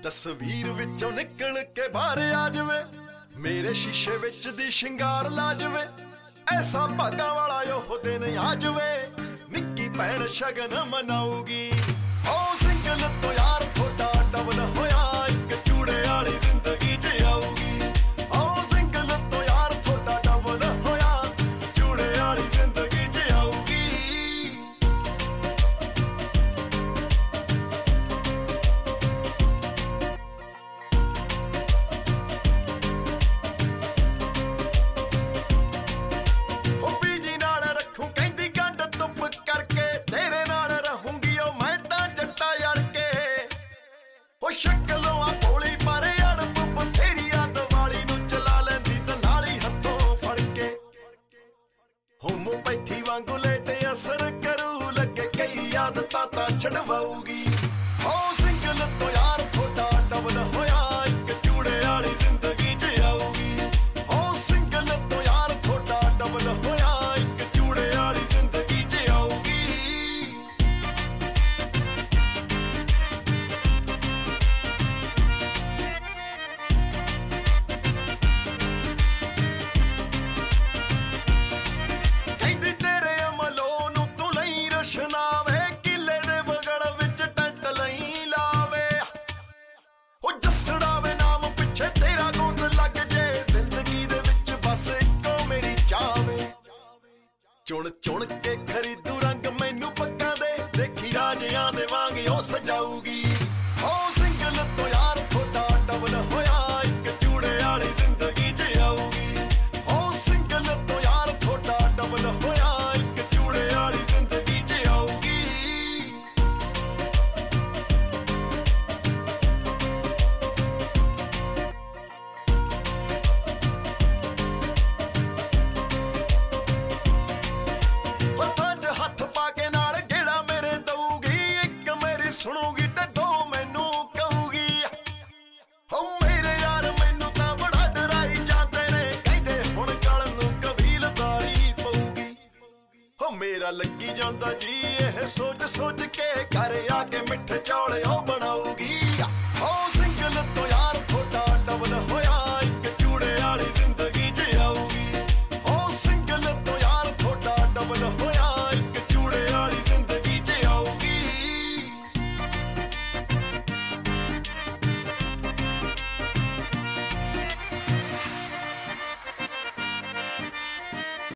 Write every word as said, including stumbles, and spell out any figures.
तस्वीर विचों निकल के बाहर आ जावे, मेरे शीशे विच दी शिंगार ला जावे। ऐसा भागां वाला ओह दिन आ जावे, निक्की भैन शगन मनाऊगी। ओ सिंगल तो यार थोड़ा डबल होया, एक चूड़े वाली जिंदगी च आऊगी। ओ सिंगल तो यार थोड़ा डबल होया, चूड़े वाली जिंदगी च आऊगी। करके तेरे नाल रहूंगी ओ मैं तां जट्टा जड़ के। ओ शक्लों आ भोली पर अड़ब बथेरी आ दिवाली नूं चला लैंदी ते नाल ही हत्थों फड़ के। होमो बैठी वांगू लेटे असर करू लगे, कई आदतां तां छड़वाऊगी। ओ सिंगल तो यार थोड़ा डबल होया, एक चूड़े वाली जिंदगी च आऊगी। ओ सिंगल तो यार थोड़ा डबल होया, एक चूड़े वाली जिंदगी च आऊगी। कहदी तेरे अमलों नूं तूं लई रशनावे, किले दे बगड़ विच टंट लई लावे। ओ जसड़ा वे नाम पिछे तेरा गोद लग जे, जिंदगी दे विच बस इक्को मेरी चावे। चुन चुन के खरीदू रंग मैनू पक्का दे, देखी राजियां दे वांग ओ सजाऊगी। ओ सिंगल तो यार थोड़ा डबल होया, एक चूड़े वाली जिंदगी च आऊगी। ओ सिंगल तो यार थोड़ा डबल होया, एक चूड़े वाली जिंदगी च आऊगी। हथ पाके नाल गेड़ा मेरे दऊगी, एक मेरी सुनूगी ते दो मैनू कहूगी। ओ मेरे यार मैनू तां बड़ा डराई जांदे ने, कहदे हुण गल नूं कबीलदारी पऊगी। ओ मेरा लगी जांदा जी एह सोच सोच के, घर आके मिठे चौल ओ बनाऊगी।